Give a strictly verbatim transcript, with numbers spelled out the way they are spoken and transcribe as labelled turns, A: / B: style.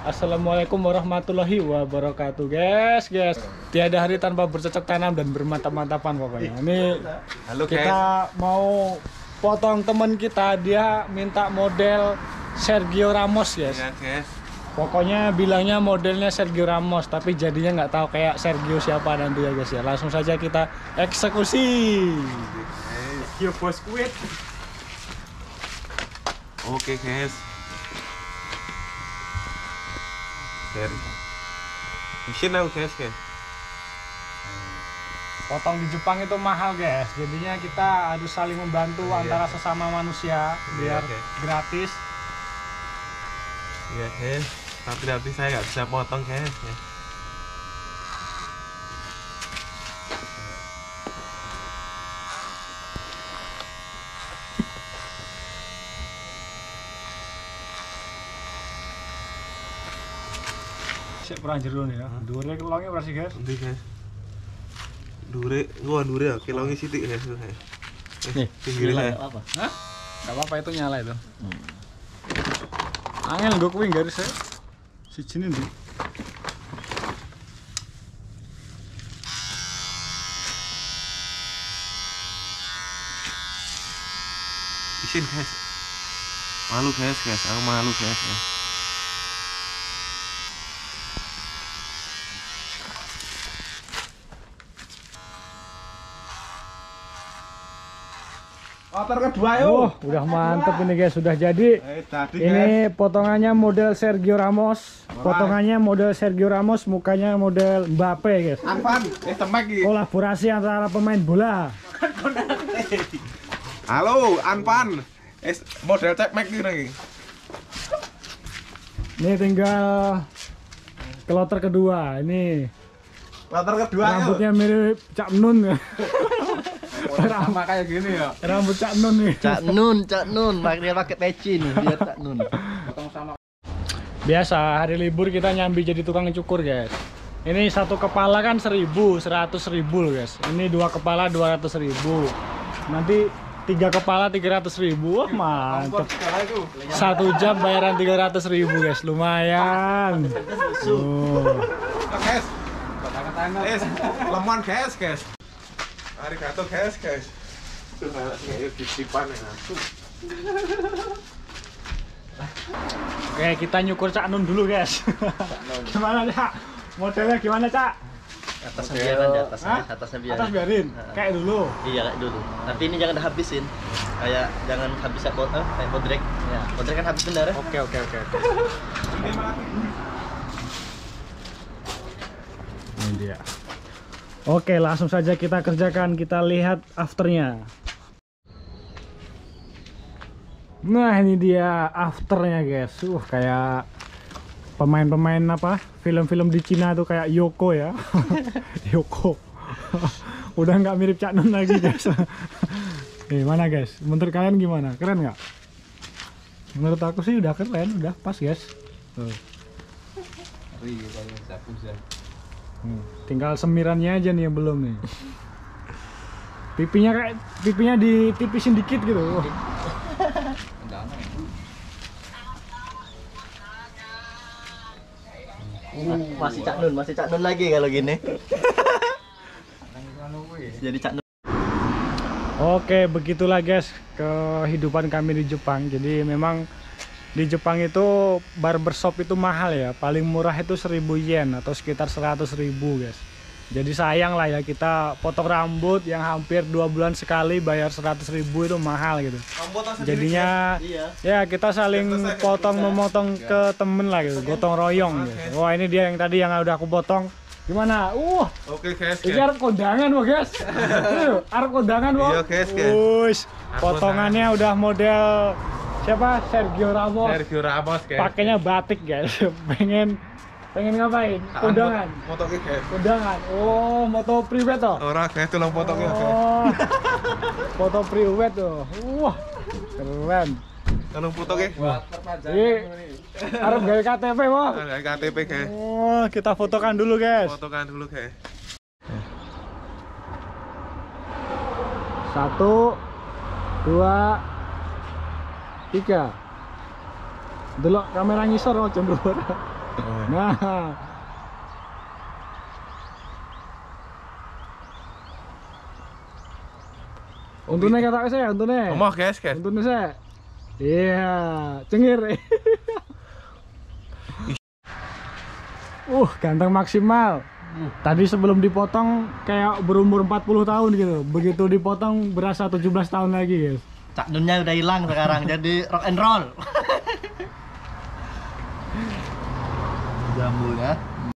A: Assalamualaikum warahmatullahi wabarakatuh, guys, guys. Tiada hari tanpa bercocok tanam dan bermantap-mantapan pokoknya. Ini
B: Halo,
A: kita
B: guys.
A: mau potong temen kita, dia minta model Sergio Ramos, guys.
B: Ya, guys.
A: Pokoknya bilangnya modelnya Sergio Ramos, tapi jadinya nggak tahu kayak Sergio siapa nanti ya, guys ya. Langsung saja kita eksekusi. Sergio Busquets.
B: Oke, guys. Dari mesin aku, guys, guys.
A: Potong di Jepang itu mahal, guys. Jadinya kita harus saling membantu
B: oh,
A: antara
B: iya.
A: sesama manusia biar
B: Iya,
A: gratis.
B: Iya, guys. Tapi nanti saya nggak bisa potong, guys. Ya.
A: Sik perang jero nih ya. Dure kelongnya berapa sih, guys?
B: Nanti, guys. Dure, gua dure ya, kilongnya sitik, guys. Eh,
A: Nih,
B: pinggir saya.
C: apa?
A: Hah? Gak apa-apa, itu nyala itu. Hmm. Angel gue kuing garis saya. Si sini nih.
B: Isin, guys. Malu, guys, guys. Aku malu, guys. Ya.
C: Motor kedua yuk.
A: Oh, udah mantep ini, guys, sudah jadi.
C: Eh, tadi
A: Ini potongannya model Sergio Ramos. Potongannya model Sergio Ramos, mukanya model Mbappe, guys.
C: Anpan, eh temek iki.
A: Kolaborasi antara pemain bola.
C: Halo, Anpan. Eh model cek mek iki.
A: Ini tinggal kloter kedua. Ini
C: Motor kedua yuk.
A: rambutnya mirip Cak Nun.
C: Sama kayak gini ya.
A: Rambut Cak Nun nih.
D: Cak Nun, Cak Nun, dia pakai peci nih, biar Cak Nun.
C: Potong sama.
A: Biasa hari libur kita nyambi jadi tukang cukur, guys. Ini satu kepala kan seribu, seratus ribu loh, guys. Ini dua kepala dua ratus ribu. Nanti tiga kepala tiga ratus ribu. Wah, mantep. Satu jam bayaran tiga ratus ribu, guys. Lumayan. Oh.
C: Guys. Eh, lemon guys, guys. Arigato guys, guys.
B: Tuh, kayak ditipan ya.
A: Oke, kita nyukur Cak Nun dulu, guys. Gimana, Cak? Modelnya gimana, Cak?
D: Atasnya biaran di atasnya,
A: Hah?
D: atasnya biaran.
A: Atas biarin.
D: Heeh.
A: Kayak dulu.
D: Iya kayak dulu. Tapi ini jangan dihabisin. Kayak jangan habis kayak eh, kayak bodrek. Ya, bodrek kan habis benar ya.
A: Oke, oke, oke, oke. Ini dia. Oke, langsung saja kita kerjakan. Kita lihat afternya. Nah, ini dia afternya, guys. Uh, kayak pemain-pemain apa? Film-film di Cina tuh kayak Yoko ya. Yoko. Udah nggak mirip Cak Nun lagi, guys. Eh, mana, guys? Menurut kalian gimana? Keren nggak? Menurut aku sih udah keren, udah pas, guys. Tuh. Hmm, tinggal semirannya aja nih yang belum nih. Pipinya kayak pipinya ditipisin dikit gitu. Oh.
D: Masih Cak Nun, masih Cak Nun lagi kalau gini. Jadi Cak Nun.
A: Oke, begitulah, guys, kehidupan kami di Jepang. Jadi memang di Jepang itu barbershop itu mahal ya. Paling murah itu seribu yen atau sekitar seratus ribu, guys. Jadi sayang lah ya kita potong rambut yang hampir dua bulan sekali bayar seratus ribu itu mahal gitu. Jadinya
D: Iya.
A: ya kita saling potong memotong ke temen lah gitu, gotong royong gitu. Wah, ini dia yang tadi yang udah aku potong. Gimana? Uh,
C: Oke guys,
A: ini
C: guys.
A: arep kondangan, wah, guys. Arep kondangan, wah.
C: Iya, guys, guys.
A: Wush, potongannya udah model siapa? Sergio Ramos.
C: Sergio Ramos, guys.
A: Pakainya batik, guys. Pengen pengen ngapain? Kondangan.
C: Fotoke guys.
A: Kondangan. Oh, moto priwet toh.
C: Ora guys, tolong fotoke guys.
A: Oh, foto priwet tuh. Wah, keren.
C: Tolong fotoke.
A: Jadi, harap gaya K T P, wah.
C: Ada K T P guys.
A: Oh, kita fotokan dulu, guys.
C: Fotokan dulu guys.
A: Satu, dua, tiga. Delok kamera ngisor, oh, cenderung. Nah. Untungnya kata saya, untungnya.
C: Omah guys, guys.
A: Untungnya saya. Iya, cengir. Uh, ganteng maksimal. Tadi sebelum dipotong kayak berumur empat puluh tahun gitu. Begitu dipotong berasa tujuh belas tahun lagi, guys.
D: Cak Dunnya udah hilang sekarang jadi rock and roll. Jambunya